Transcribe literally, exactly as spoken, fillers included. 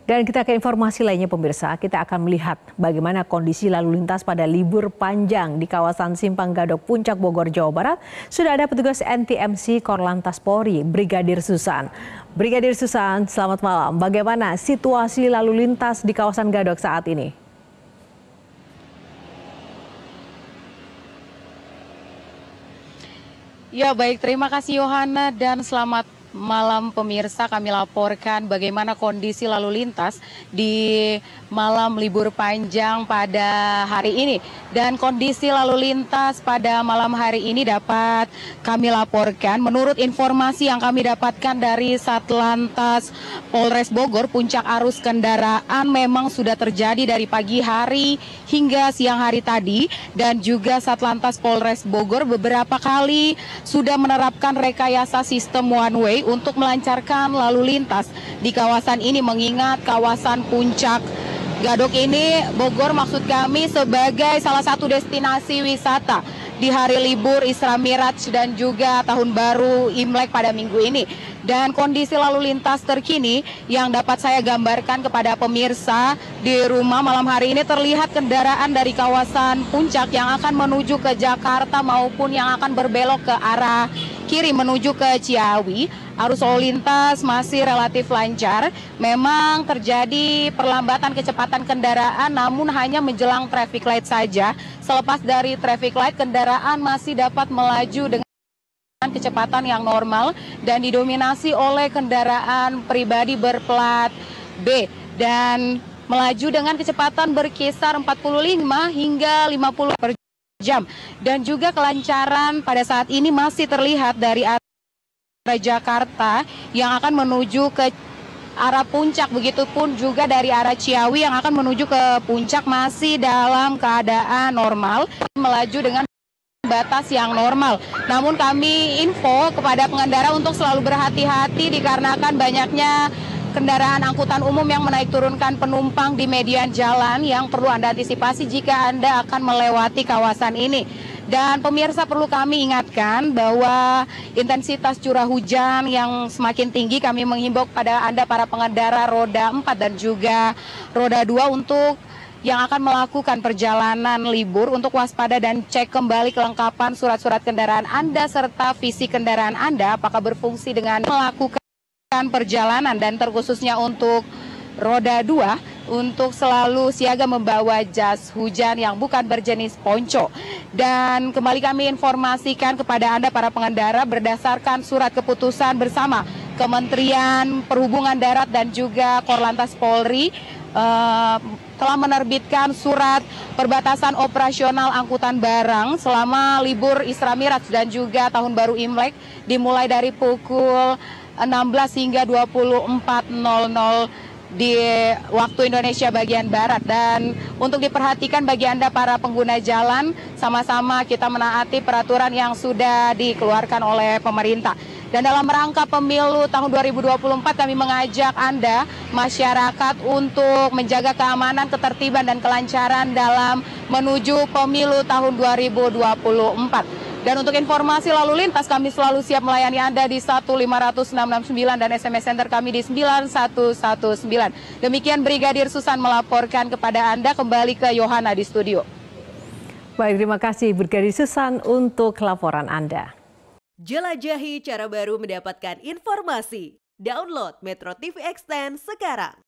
Dan kita ke informasi lainnya pemirsa, kita akan melihat bagaimana kondisi lalu lintas pada libur panjang di kawasan Simpang Gadok Puncak Bogor, Jawa Barat. Sudah ada petugas N T M C Korlantas Polri, Brigadir Susan. Brigadir Susan, selamat malam. Bagaimana situasi lalu lintas di kawasan Gadok saat ini? Ya baik, terima kasih Yohana dan selamat malam pemirsa. Kami laporkan bagaimana kondisi lalu lintas di malam libur panjang pada hari ini. Dan kondisi lalu lintas pada malam hari ini dapat kami laporkan menurut informasi yang kami dapatkan dari Satlantas Polres Bogor. Puncak arus kendaraan memang sudah terjadi dari pagi hari hingga siang hari tadi, dan juga Satlantas Polres Bogor beberapa kali sudah menerapkan rekayasa sistem one way untuk melancarkan lalu lintas di kawasan ini, mengingat kawasan Puncak Gadok ini, Bogor maksud kami, sebagai salah satu destinasi wisata di hari libur Isra Miraj dan juga Tahun Baru Imlek pada minggu ini. Dan kondisi lalu lintas terkini yang dapat saya gambarkan kepada pemirsa di rumah malam hari ini, terlihat kendaraan dari kawasan Puncak yang akan menuju ke Jakarta maupun yang akan berbelok ke arah kiri menuju ke Ciawi. Arus lalu lintas masih relatif lancar. Memang terjadi perlambatan kecepatan kendaraan, namun hanya menjelang traffic light saja. Selepas dari traffic light, kendaraan masih dapat melaju dengan kecepatan yang normal dan didominasi oleh kendaraan pribadi berplat B dan melaju dengan kecepatan berkisar empat puluh lima hingga lima puluh per jam. Dan juga kelancaran pada saat ini masih terlihat dari arah Jakarta yang akan menuju ke arah Puncak, begitupun juga dari arah Ciawi yang akan menuju ke Puncak masih dalam keadaan normal, melaju dengan batas yang normal. Namun kami info kepada pengendara untuk selalu berhati-hati dikarenakan banyaknya kendaraan angkutan umum yang menaik turunkan penumpang di median jalan yang perlu Anda antisipasi jika Anda akan melewati kawasan ini. Dan pemirsa, perlu kami ingatkan bahwa intensitas curah hujan yang semakin tinggi, kami menghimbau kepada Anda para pengendara roda empat dan juga roda dua untuk yang akan melakukan perjalanan libur untuk waspada dan cek kembali kelengkapan surat-surat kendaraan Anda serta visi kendaraan Anda apakah berfungsi dengan melakukan perjalanan. Dan terkhususnya untuk roda dua, untuk selalu siaga membawa jas hujan yang bukan berjenis ponco. Dan kembali kami informasikan kepada Anda para pengendara berdasarkan surat keputusan bersama Kementerian Perhubungan Darat dan juga Korlantas Polri uh, telah menerbitkan surat perbatasan operasional angkutan barang selama libur Isra Miraj dan juga Tahun Baru Imlek dimulai dari pukul enam belas hingga dua puluh empat nol nol di waktu Indonesia bagian Barat. Dan untuk diperhatikan bagi Anda para pengguna jalan, sama-sama kita menaati peraturan yang sudah dikeluarkan oleh pemerintah. Dan dalam rangka pemilu tahun dua ribu dua puluh empat, kami mengajak Anda masyarakat untuk menjaga keamanan, ketertiban dan kelancaran dalam menuju pemilu tahun dua ribu dua puluh empat. Dan untuk informasi lalu lintas, kami selalu siap melayani Anda di satu lima nol enam enam sembilan dan S M S Center kami di sembilan satu satu sembilan. Demikian Brigadir Susan melaporkan kepada Anda, kembali ke Yohana di studio. Baik, terima kasih Brigadir Susan untuk laporan Anda. Jelajahi cara baru mendapatkan informasi. Download Metro T V Extend sekarang.